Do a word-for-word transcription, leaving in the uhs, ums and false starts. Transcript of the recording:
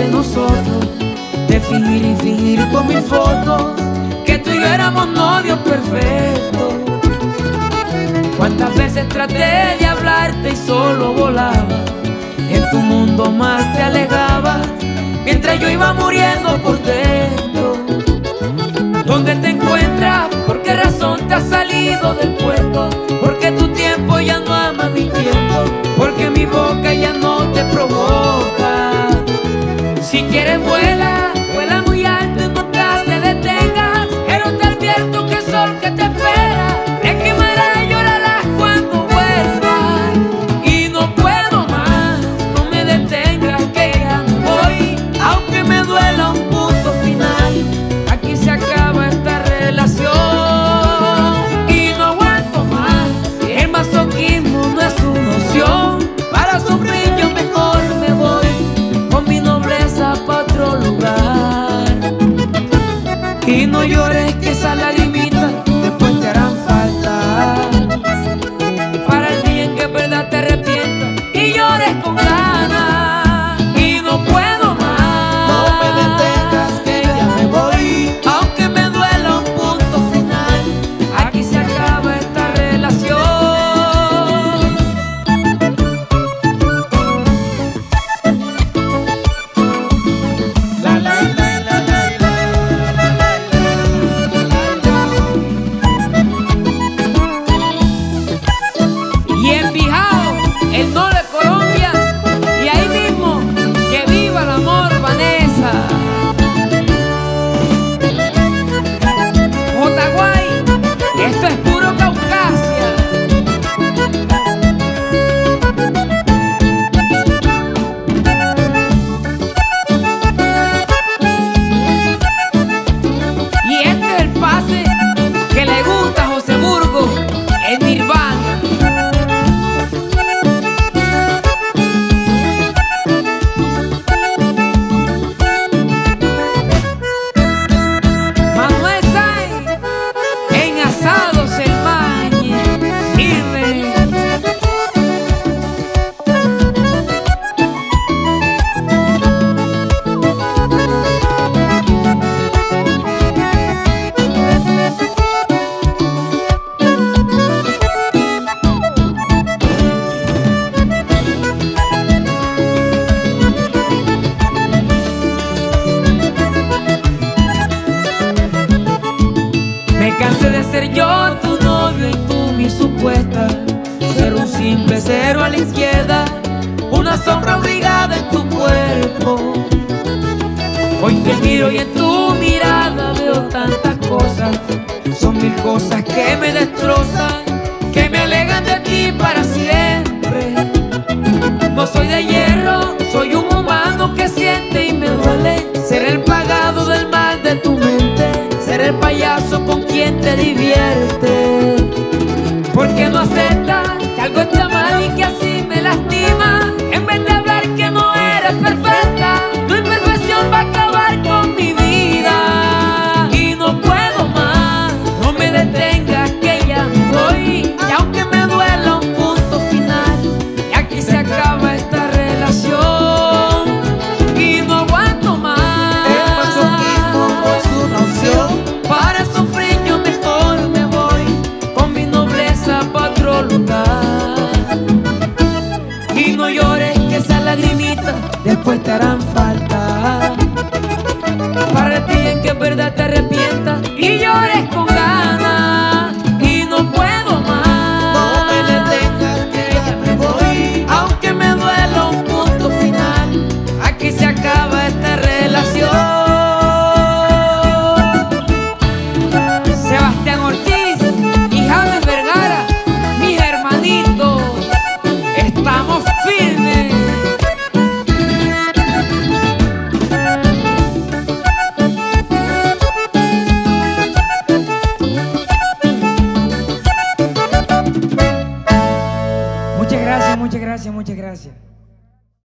entre nosotros, de fingir y fingir con mis fotos que tú y yo éramos novios perfectos. Cuántas veces traté de hablarte y solo volaba, en tu mundo más te alejabas, mientras yo iba muriendo por dentro. ¿Dónde te encuentras? ¿Por qué razón te has salido del puesto? Porque tu tiempo ya no ama mi tiempo, porque mi boca ya no te provoca. Si quieres vuela, vuela muy alto y nunca te detengas, pero te advierto que el sol que te espera te quemará y llorarás cuando vuelvas. Y no puedo más, no me detengas que ya no voy, aunque me duela un punto final, aquí se acaba esta relación. Y no aguanto más, el masoquismo no es una opción, para sufrir yo mejor me voy, con mi nobleza pa' otro lugar. Y no llores que esas lagrimitas después te harán falta, para el día en que en verdad te arrepientas y llores con ganas. Y no puedo más, No me detengas que ya me voy, aunque me duela un punto final, aquí se acaba esta relación. la la la la la Y en Bijao, el Nole Colombia, y ahí mismo, que viva el amor, Vanessa. Jotaguay, esto es puro Caucasia. Y este es el pase que le gusta a José Burgos, en Nirvana. Manuel Sáenz, en Asados El Mañe, sirve. Me cansé de ser yo tu novio y tú mi supuesta, ser un simple cero a la izquierda, una sombra obligada en tu cuerpo. Hoy te miro y en tu mirada veo tantas cosas, son mil cosas que me destrozan, que me alejan de ti para siempre. No soy de hierro, soy un humano que siente y me duele, ser el pagado del mal de tu mente, ser el payaso con quien te divierte. Porque no aceptas que algo está mal y que así me lastima, en vez de hablar que no eres perfecta, tu imperfección va a acabar con mi vida. Y no puedo más, no me detengas que ya me voy, y aunque me duela un punto final, y aquí se acaba esta relación. Y no aguanto más, el masoquismo no es una opción, para sufrir yo mejor me voy, con mi nobleza pa' otro lugar. Y no llores que esas lagrimitas después te harán falta.